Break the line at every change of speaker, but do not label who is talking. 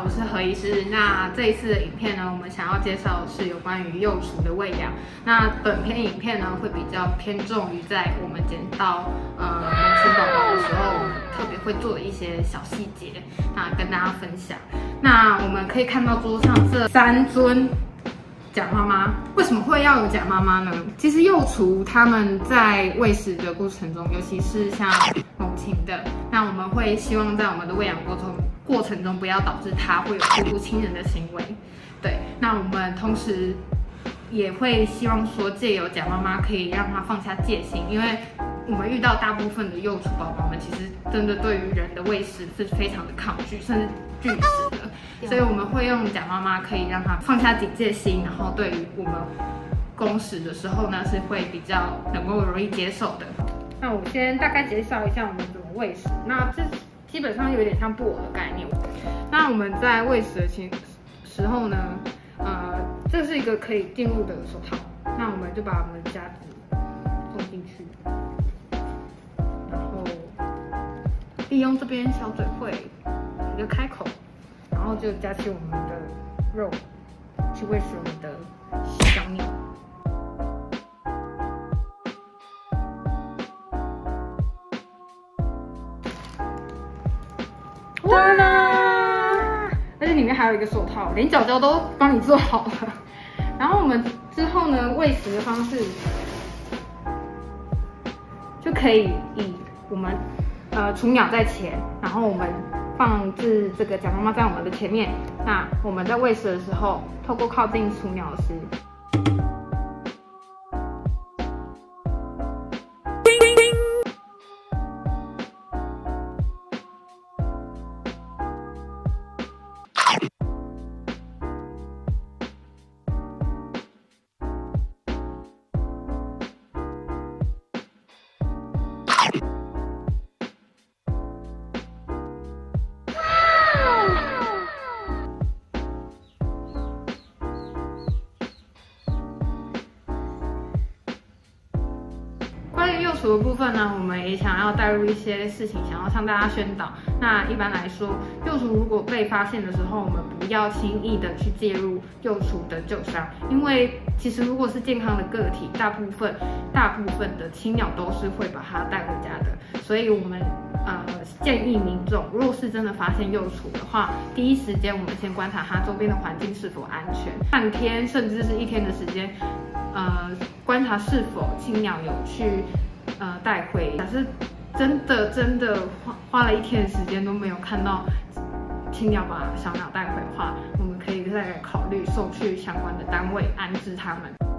我是何医师。那这一次的影片呢，我们想要介绍的是有关于幼雏的喂养。那本片影片呢，会比较偏重于在我们捡到萌雏宝宝的时候，我们特别会做的一些小细节，那跟大家分享。那我们可以看到桌上这3尊假妈妈，为什么会要有假妈妈呢？其实幼雏他们在喂食的过程中，尤其是像猛禽的，那我们会希望在我们的喂养过程中，不要导致它会有触不亲人的行为。对，那我们同时也会希望说，借由假妈妈可以让它放下戒心，因为我们遇到大部分的幼雏宝宝们，其实真的对于人的喂食是非常的抗拒，甚至拒食的。所以我们会用假妈妈可以让它放下警戒心，然后对于我们供食的时候呢，是会比较能够容易接受的。那我先大概介绍一下我们怎么喂食。那这基本上有点像布偶的概念。那我们在喂食的时候呢，这是一个可以进入的手套。那我们就把我们的夹子放进去，然后利用这边小嘴会一个开口，然后就夹起我们的肉去喂食我们的小鸟。哇啦！而且里面还有一个手套，连脚脚都帮你做好了。然后我们之后呢，喂食的方式就可以以我们雏鸟在前，然后我们放置这个假妈妈在我们的前面。那我们在喂食的时候，透过靠近雏鸟时，关于幼雏的部分呢，我们也想要带入一些事情，想要向大家宣导。那一般来说，幼雏如果被发现的时候，我们不要轻易的去介入幼雏的救伤，因为其实如果是健康的个体，大部分的青鸟都是会把它带回家的。所以我们建议民众，如果是真的发现幼雏的话，第一时间我们先观察它周边的环境是否安全，半天甚至是1天的时间。观察是否青鸟有去带回。假设真的花了1天的时间都没有看到青鸟把小鸟带回的话，我们可以再考虑送去相关的单位安置它们。